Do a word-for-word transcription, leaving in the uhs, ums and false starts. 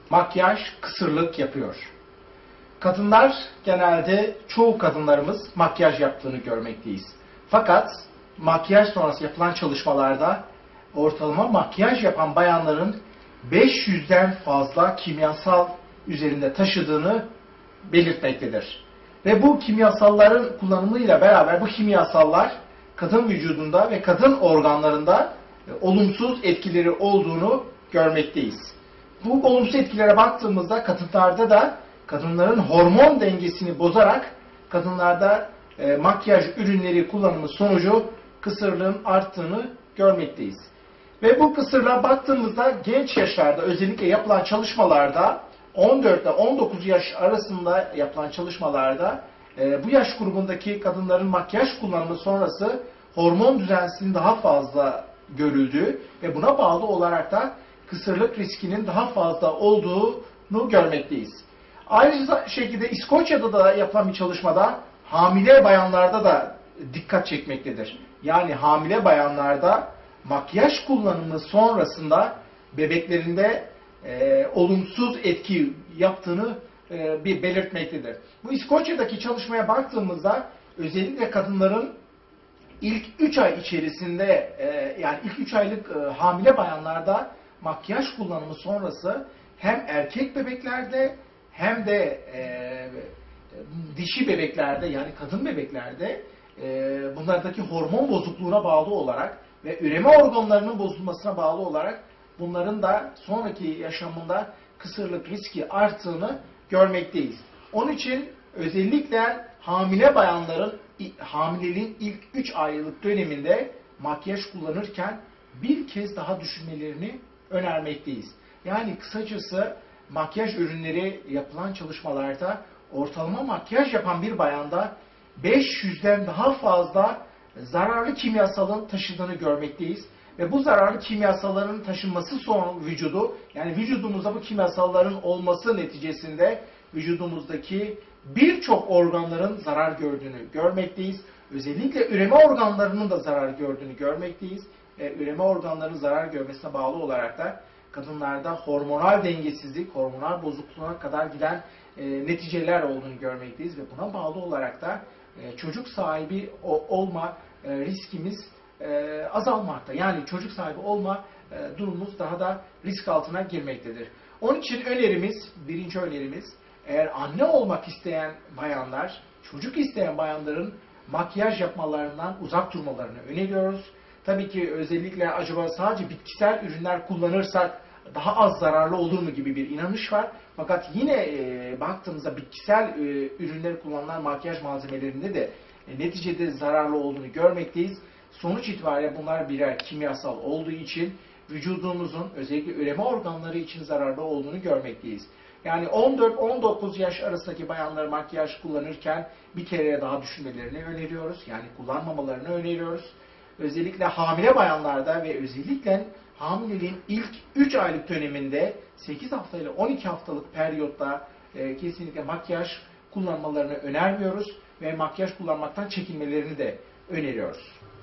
makyaj kısırlık yapıyor. Kadınlar genelde çoğu kadınlarımız makyaj yaptığını görmekteyiz. Fakat makyaj sonrası yapılan çalışmalarda ortalama makyaj yapan bayanların beş yüzden fazla kimyasal üzerinde taşıdığını belirtmektedir. Ve bu kimyasalların kullanımıyla beraber bu kimyasallar kadın vücudunda ve kadın organlarında olumsuz etkileri olduğunu görmekteyiz. Bu olumsuz etkilere baktığımızda kadınlarda da kadınların hormon dengesini bozarak kadınlarda e, makyaj ürünleri kullanımı sonucu kısırlığın arttığını görmekteyiz. Ve bu kısırlığa baktığımızda genç yaşlarda özellikle yapılan çalışmalarda on dört ile on dokuz yaş arasında yapılan çalışmalarda e, bu yaş grubundaki kadınların makyaj kullanımı sonrası hormon düzensizliğinin daha fazla görüldüğü ve buna bağlı olarak da kısırlık riskinin daha fazla olduğunu görmekteyiz. Aynı şekilde İskoçya'da da yapılan bir çalışmada hamile bayanlarda da dikkat çekmektedir. Yani hamile bayanlarda makyaj kullanımı sonrasında bebeklerinde e, olumsuz etki yaptığını e, bir belirtmektedir. Bu İskoçya'daki çalışmaya baktığımızda özellikle kadınların ilk üç ay içerisinde e, yani ilk üç aylık e, hamile bayanlarda makyaj kullanımı sonrası hem erkek bebeklerde hem de e, dişi bebeklerde yani kadın bebeklerde e, bunlardaki hormon bozukluğuna bağlı olarak ve üreme organlarının bozulmasına bağlı olarak bunların da sonraki yaşamında kısırlık riski arttığını görmekteyiz. Onun için özellikle hamile bayanların hamileliğin ilk üç aylık döneminde makyaj kullanırken bir kez daha düşünmelerini önermekteyiz. Yani kısacası makyaj ürünleri yapılan çalışmalarda ortalama makyaj yapan bir bayanda beş yüzden daha fazla zararlı kimyasalın taşıdığını görmekteyiz. Ve bu zararlı kimyasalların taşınması son vücudu, yani vücudumuzda bu kimyasalların olması neticesinde vücudumuzdaki birçok organların zarar gördüğünü görmekteyiz. Özellikle üreme organlarının da zarar gördüğünü görmekteyiz. Ve üreme organlarının zarar görmesine bağlı olarak da kadınlarda hormonal dengesizlik, hormonal bozukluğuna kadar giden e, neticeler olduğunu görmekteyiz. Ve buna bağlı olarak da e, çocuk sahibi o, olma e, riskimiz e, azalmakta. Yani çocuk sahibi olma e, durumumuz daha da risk altına girmektedir. Onun için önerimiz, birinci önerimiz, eğer anne olmak isteyen bayanlar, çocuk isteyen bayanların makyaj yapmalarından uzak durmalarını öneriyoruz. Tabii ki özellikle acaba sadece bitkisel ürünler kullanırsak daha az zararlı olur mu gibi bir inanış var. Fakat yine e, baktığımızda bitkisel e, ürünleri kullanılan makyaj malzemelerinde de e, neticede zararlı olduğunu görmekteyiz. Sonuç itibariyle bunlar birer kimyasal olduğu için vücudumuzun özellikle üreme organları için zararlı olduğunu görmekteyiz. Yani on dört on dokuz yaş arasındaki bayanlar makyaj kullanırken bir kere daha düşünmelerini öneriyoruz. Yani kullanmamalarını öneriyoruz. Özellikle hamile bayanlarda ve özellikle hamileliğin ilk üç aylık döneminde sekiz hafta ile on iki haftalık periyotta e, kesinlikle makyaj kullanmalarını önermiyoruz ve makyaj kullanmaktan çekinmelerini de öneriyoruz.